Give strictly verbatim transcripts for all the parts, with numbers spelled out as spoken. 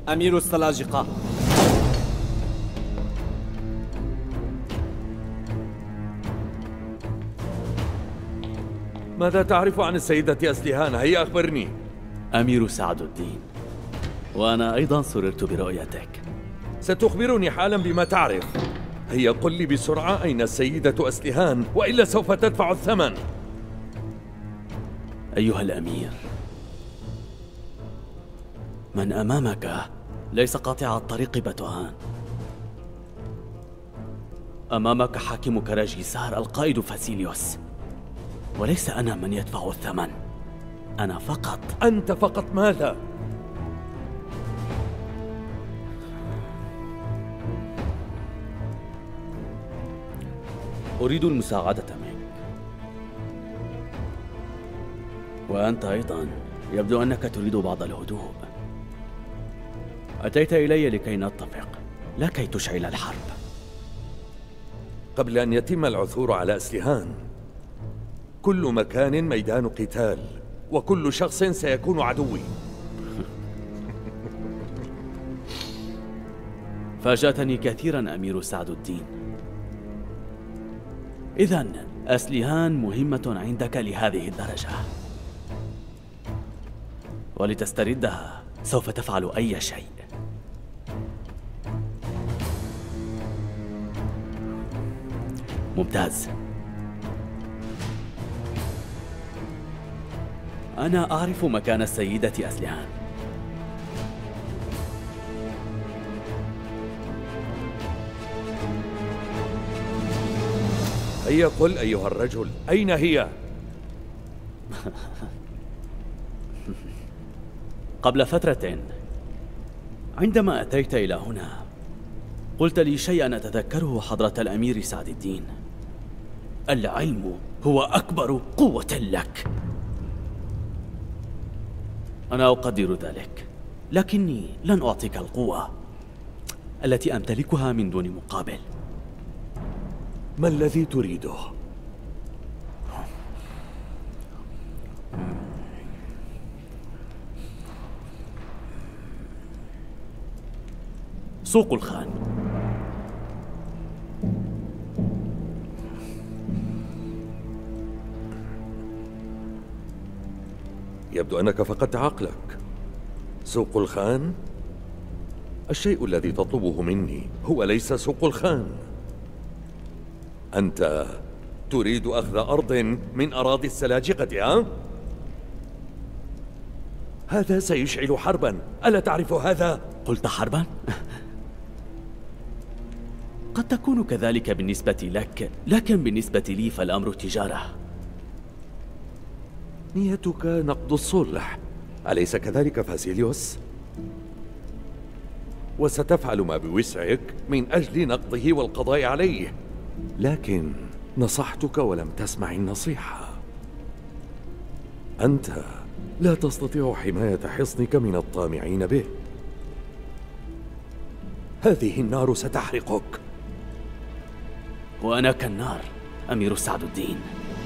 أمير السلاجقة. ماذا تعرف عن السيدة أسليهان؟ هيا أخبرني. أمير سعد الدين، وأنا أيضا سررت برؤيتك. ستخبرني حالا بما تعرف. هيا قل لي بسرعة أين السيدة أسليهان، وإلا سوف تدفع الثمن. أيها الأمير، من أمامك ليس قاطع الطريق بتوهان. أمامك حاكم كراجيسار القائد فاسيليوس، وليس أنا من يدفع الثمن. أنا فقط. أنت فقط ماذا؟ أريد المساعدة منك. وأنت أيضا يبدو أنك تريد بعض الهدوء. أتيت إلي لكي نتفق، لا كي تشعل الحرب. قبل أن يتم العثور على أسليهان، كل مكان ميدان قتال، وكل شخص سيكون عدوي. فاجأتني كثيرا أمير سعد الدين. إذن أسليهان مهمة عندك لهذه الدرجة، ولتستردها سوف تفعل أي شيء. ممتاز. أنا أعرف مكان السيدة أسليهان. هيا قل أيها الرجل، أين هي؟ قبل فترة عندما أتيت إلى هنا قلت لي شيئا أتذكره حضرة الأمير سعد الدين: العلم هو أكبر قوة لك. أنا أقدر ذلك، لكني لن أعطيك القوة التي أمتلكها من دون مقابل. ما الذي تريده؟ سوق الخان. يبدو أنك فقدت عقلك. سوق الخان؟ الشيء الذي تطلبه مني هو ليس سوق الخان. أنت تريد أخذ أرض من أراضي السلاجقة، ها؟ هذا سيشعل حربا، ألا تعرف هذا؟ قلت حربا؟ قد تكون كذلك بالنسبة لك، لكن بالنسبة لي فالأمر تجارة. نيتك نقض الصلح، أليس كذلك فاسيليوس؟ وستفعل ما بوسعك من أجل نقضه والقضاء عليه، لكن نصحتك ولم تسمع النصيحة. أنت لا تستطيع حماية حصنك من الطامعين به. هذه النار ستحرقك. وأنا كالنار أمير سعد الدين،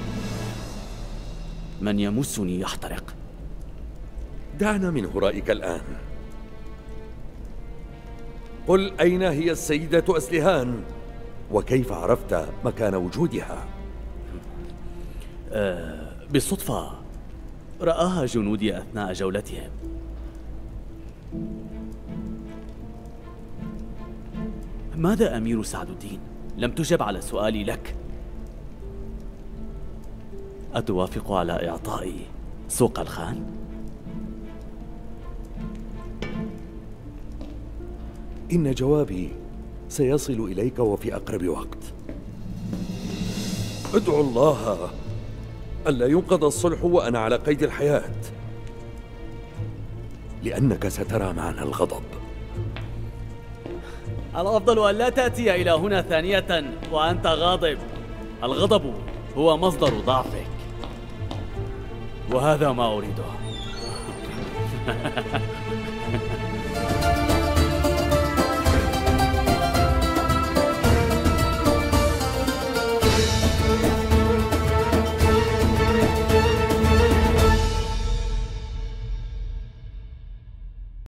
من يمسني يحترق. دعنا من هرائك الآن. قل أين هي السيدة أسليهان، وكيف عرفت مكان وجودها؟ أه بالصدفة رآها جنودي أثناء جولتهم. ماذا أمير سعد الدين؟ لم تجب على سؤالي لك. أتوافق على إعطائي سوق الخان؟ إن جوابي سيصل إليك وفي أقرب وقت. ادعو الله ألا ينقض الصلح وأنا على قيد الحياة، لأنك سترى معنا الغضب. الأفضل أن لا تأتي إلى هنا ثانية وأنت غاضب. الغضب هو مصدر ضعفك، وهذا ما أريده.